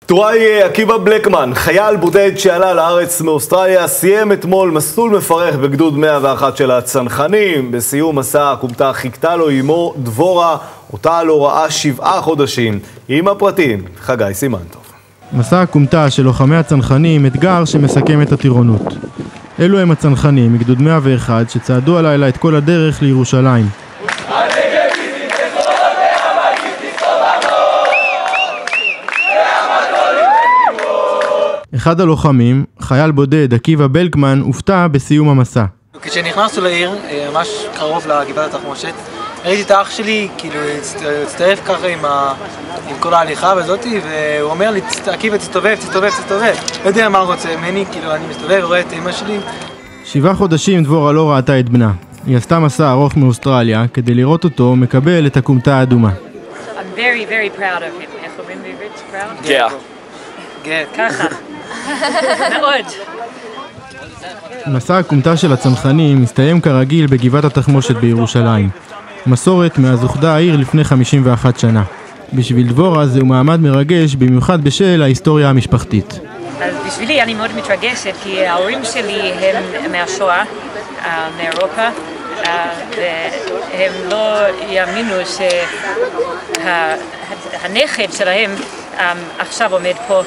טוראי עקיבא בלקמן, חייל בודד שעלה לארץ מאוסטרליה, סיים אתמול מסלול מפרך בגדוד 101 של הצנחנים. בסיום מסע הכומתה חיכתה לו אמו דבורה, אותה לא ראה 7 חודשים. עם הפרטים, חגי סימנטוב. מסע הכומתה של לוחמי הצנחנים, אתגר שמסכם את הטירונות. אלו הם הצנחנים מגדוד 101 שצעדו הלילה את כל הדרך לירושלים. אחד הלוחמים, חייל בודד עקיבא בלקמן, הופתע בסיום המסע. כשנכנסנו לעיר, ממש קרוב לגבעת התחמושת, ראיתי את האח שלי, כאילו, הצטרף ככה עם כל ההליכה וזאתי, והוא אומר לי, עקיבא, תסתובב. לא יודע מה הוא רוצה ממני, כאילו, אני מסתובב ורואה את אמא שלי. 7 חודשים דבורה לא ראתה את בנה. היא עשתה מסע ארוך מאוסטרליה, כדי לראות אותו מקבל את הכומתה האדומה. I'm very, very proud of him. איך אומרים בעברית? proud? כן. ככה. מאוד. מסע הכומתה של הצנחנים מסתיים כרגיל בגבעת התחמושת בירושלים. מסורת מאז אוחדה העיר לפני 51 שנה. בשביל דבורה זהו מעמד מרגש, במיוחד בשל ההיסטוריה המשפחתית. אז בשבילי אני מאוד מתרגשת, כי ההורים שלי הם מהשואה, מאירופה, והם לא יאמינו שהנכד שלהם עכשיו עומד פה,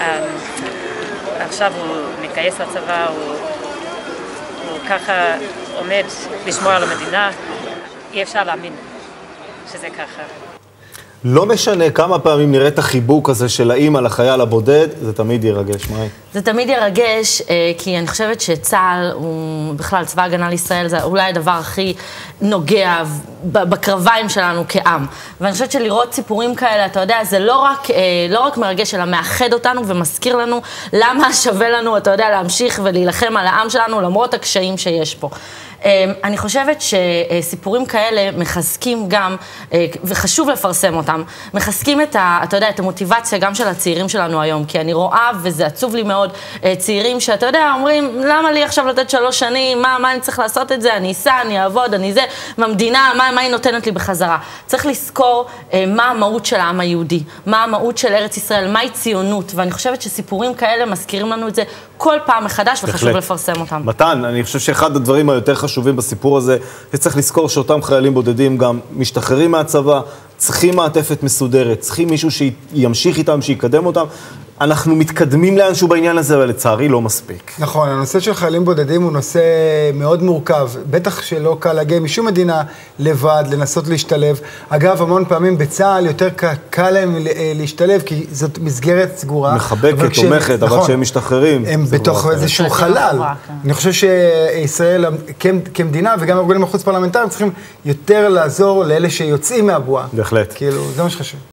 עכשיו הוא מתגייס לצבא, הוא ככה עומד לשמור על המדינה. אי אפשר להאמין שזה ככה. לא משנה כמה פעמים נראה את החיבוק הזה של האמא לחייל הבודד, זה תמיד ירגש, מאי? זה תמיד ירגש, כי אני חושבת שצה"ל, הוא בכלל צבא הגנה לישראל, זה אולי הדבר הכי נוגע בקרביים שלנו כעם. ואני חושבת שלראות סיפורים כאלה, אתה יודע, זה לא רק מרגש, אלא מאחד אותנו ומזכיר לנו למה שווה לנו, אתה יודע, להמשיך ולהילחם על העם שלנו, למרות הקשיים שיש פה. אני חושבת שסיפורים כאלה מחזקים גם, וחשוב לפרסם אותם, מחזקים אתה יודע, את המוטיבציה גם של הצעירים שלנו היום, כי אני רואה, וזה עצוב לי מאוד, צעירים שאתה יודע, אומרים, למה לי עכשיו לתת 3 שנים, מה אני צריך לעשות את זה, אני אסע, אני אעבוד, אני זה, מהמדינה, מה היא נותנת לי בחזרה. צריך לזכור מה המהות של העם היהודי, מה המהות של ארץ ישראל, מהי ציונות, ואני חושבת שסיפורים כאלה מזכירים לנו את זה כל פעם מחדש, וחשוב לפרסם אותם. מתן, אני חושב שאחד הדברים היותר חשובים בסיפור הזה, צריך לזכור שאותם חיילים בודדים גם משתחררים מהצבא, צריכים מעטפת מסודרת, צריכים מישהו שימשיך איתם, שיקדם אותם. אנחנו מתקדמים לאנשהו בעניין הזה, אבל לצערי לא מספיק. נכון, הנושא של חיילים בודדים הוא נושא מאוד מורכב. בטח שלא קל להגיע משום מדינה לבד, לנסות להשתלב. אגב, המון פעמים בצה"ל יותר קל להם להשתלב, כי זאת מסגרת סגורה. מחבקת, תומכת, אבל כשהם משתחררים. הם בתוך איזשהו חלל. אני חושב שישראל כמדינה, וגם ארגונים החוץ פרלמנטריים, צריכים יותר לעזור לאלה שיוצאים מהבועה. בהחלט. כאילו, זה מה שחשוב.